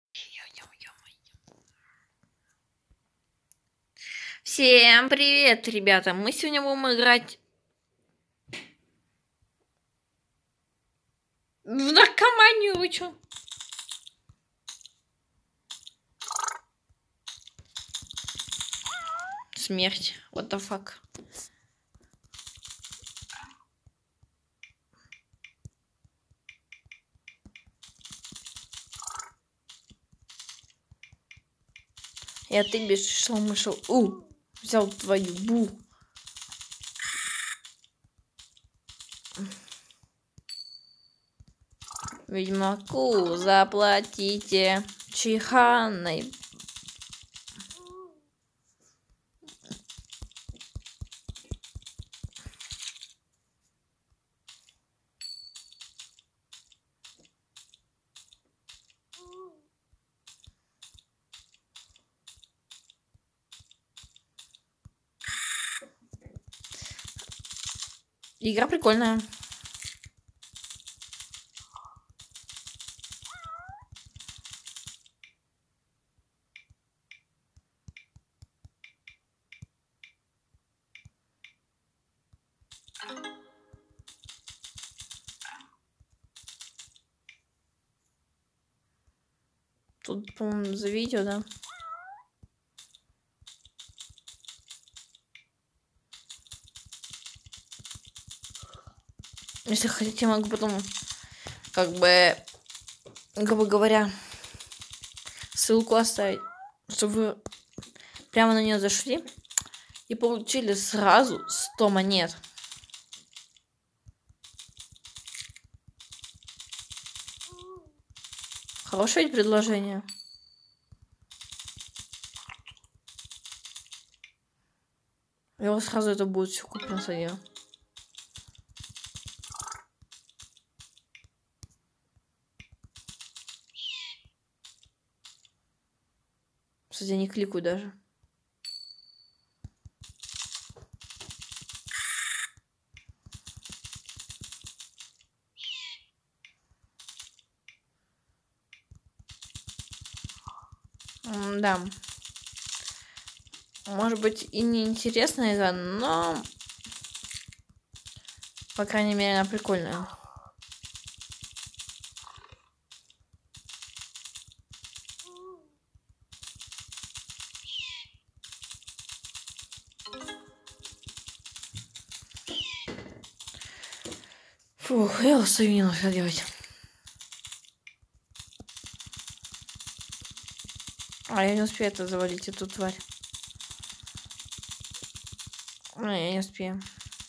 Всем привет, ребята! Мы сегодня будем играть в наркоманию, вы чё? Смерть. What the fuck? Я ты бежишь, мышел. Взял твою бу. Ведьмаку заплатите чиханой. Игра прикольная. Тут, по-моему, за видео, да? Если хотите, я могу потом, грубо говоря, ссылку оставить, чтобы вы прямо на нее зашли и получили сразу 100 монет. Хорошее ведь предложение. Я вот сразу это будет все куплено садил. Кстати, я не кликаю даже. Да. Может быть и не интересная игра, но по крайней мере она прикольная. Фух, я устаю, не нужно делать. А я не успею это завалить, эту тварь. Я не успею.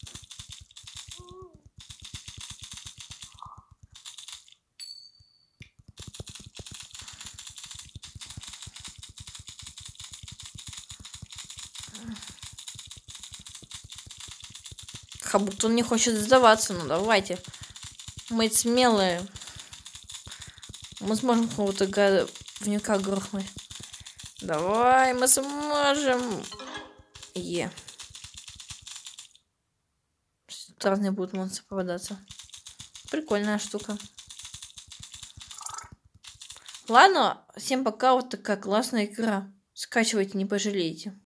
Как будто он не хочет сдаваться, ну давайте. Мы смелые. Мы сможем какого-то говнюка грохнуть. Давай, мы сможем. Разные будут монстры попадаться. Прикольная штука. Ладно, всем пока. Вот такая классная игра. Скачивайте, не пожалеете.